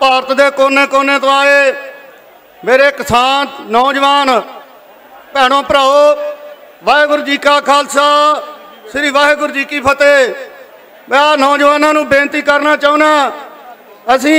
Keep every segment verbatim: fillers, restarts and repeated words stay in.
भारत के कोने कोने तो आए मेरे किसान नौजवान भैनों भराओ, वाहिगुरू जी का खालसा श्री वाहिगुरू जी की फतेह। मैं आ नौजवानों को बेनती करना चाहना, असी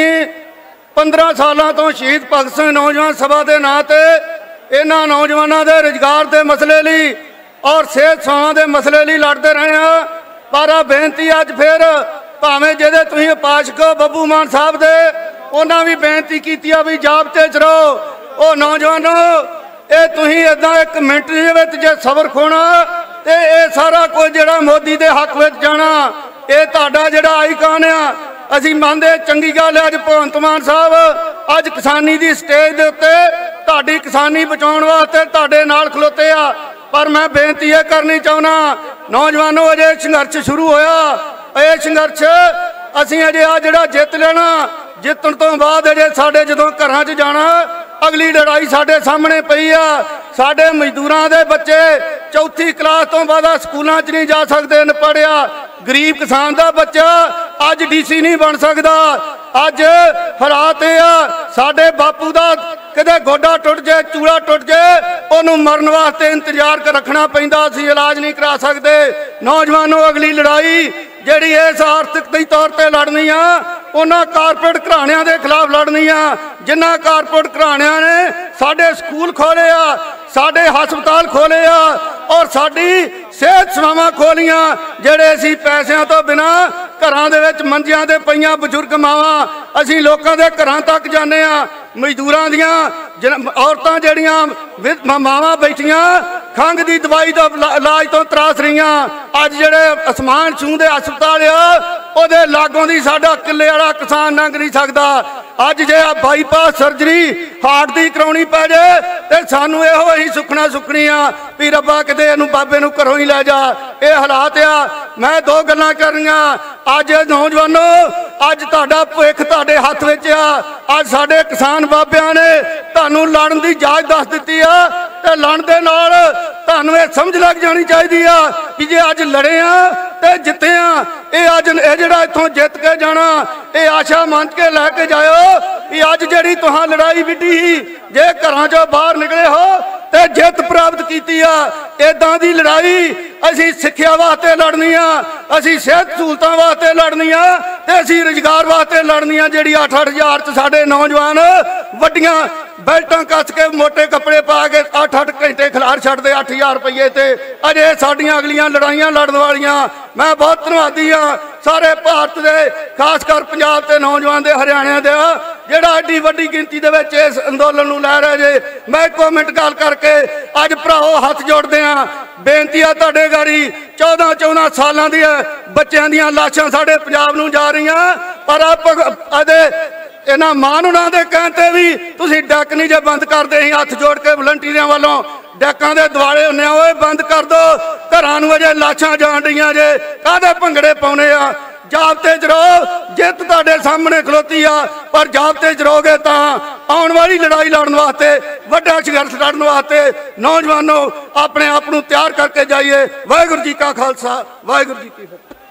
पंद्रह सालों तो शहीद भगत सिंह नौजवान सभा के नाँ से इन्होंने नौजवानों के रोजगार के मसले लिए और सेहत सेवाओं के मसले लिए लड़ते रहे हैं। पर आ बेनती अज फिर भावें जिहदे तुसीं उपासक बब्बू मान साहब दे उन्होंने भी बेनती की भी जाबते च रहो। ओ नौजवानों, ये तुसीं इदां एक मिनट दे जे सबर खोना तो ये सारा कुछ जिहड़ा मोदी के हक में जाना, ये तुहाडा जिहड़ा आईकान आ। असीं मंनदे चंगी गल है अज भगवंत मान साहब अज किसानी की स्टेज के उत्ते तुहाडी किसानी बचाउण वास्ते तुहाडे नाल खलोते आ। पर मैं बेनती यह करनी चाहना, नौजवानों अजे संघर्ष शुरू होया, ये संघर्ष असीं अजे आ जिहड़ा जित लेना, जितण तो बाद अजे साडे जदों घरां च जाना अगली लड़ाई साडे सामने पई आ। साडे मजदूरां दे बच्चे चौथी क्लास तो बाद स्कूलों च नहीं जा सकते पढ़िया। गरीब किसान का बच्चा अज डी सी नहीं बन सकता। अज हालात आ साडे बापू का किते गोडा टुट जाए चूड़ा टुट जाए उन्होंने मरन वास्ते इंतजार कर रखना पैंदा, असीं इलाज नहीं करा सकते। नौजवानों अगली लड़ाई जिहड़ी इस आर्थिक तौर पर लड़नी आ उन्हां कारपोरेट घराणियां दे खिलाफ लड़नी आ जिन्हां कारपोरेट घराणियां ने साडे स्कूल खोले आ, साडे हस्पताल खोले आ और साडी सेहत सेवावां खोलियां, जिहड़े असीं पैसिਆਂ तो बिना घरां दे विच मंजियां ते पईयां बजुर्ग मावां असीं लोकां दे घरां तक जाने आ। मजदूरां दियां औरतां जिहड़ियां मावां बैठियां खंघ दी दवाई तो इलाज तो त्रास रहीआं, अज जिहड़े आसमान छूंहदे हस्पताल आ उहदे लागों दी साडा किले वाला किसान लंघ नहीं सकदा। अज जे बाईपास सर्जरी हार्ट की कराउणी पै जाए तो सानू इहो असीं सुखना सुखनी आ भी रब्बा किते इहनूं बाबे नूं घरों ही लै जा। ये हालात आ। मैं दो गल्लां करनियां, अज नौजवानों अज तुहाडा भविख तुहाडे हत्थ विच आ। अज साडे किसान बाबियां ने तुहानूं लड़न की जाच दस दित्ती आ ते लड़न दे नाल तुहानूं ये समझ लग जानी चाहिदी आ कि जे अज लड़े आ ते जिते आ। ये अज ये जिहड़ा इत्थों जित के जाना ये आशा मंच के लैके जाओ कि अज जिहड़ी तुहां लड़ाई विड्डी ही जे घरां चों बाहर निकले हो ते जित प्राप्त कीती आ। इदां दी लड़ाई असीं सिक्ख्या वास्ते लड़नी आ, असीं सेहत सहूलतां वास्ते लड़नी आ ते असीं रोजगार वास्ते लड़नी आ। जिहड़ी अठ अठ हज़ार च साडे नौजवान वड्डियां बेल्टां कस के मोटे कपड़े पा के अठ अठ घंटे खिलार छड्डदे अठ हज़ार रुपये ते अजे साडियां अगलियां लड़ाइयां लड़न वालियां। मैं बहुत धन्नवादी हाँ सारे भारत के खासकर पंजाब के नौजवान दे हरियाणा दे जिहड़ा एड्डी वड्डी गिनती दे विच इस अंदोलन नूं लै रहे जे। मैं इक्को मिनट गल करके अज भराओ हथ जोड़दे हाँ, बेनती आ तुहाडे गाड़ी चौदह चौदह सालां दी बच्चों दीयां लाशां साडे पंजाब नूं जा रहीआं पर अदे इन्हां मान उन्हां दे कहते भी तुसीं डैक नहीं जे बंद करदे ही हथ जोड़ के वलंटियरां वालों डैकां दे दुआले हुंदे ओए बंद कर दो। घरां नूं अजे लाशां जाण रहीआं जे काहदे भंगड़े पाउणे आ। जाबते च रहो, जित तुहाडे सामने खलोती आ पर जाबते च रहोगे तां आउण वाली लड़ाई लड़न वास्ते वड्डा संघर्ष लड़न वास्ते नौजवानों अपने आप नूं तैयार करके जाइए। वाहिगुरू जी का खालसा वाहिगुरू जी की फतेह।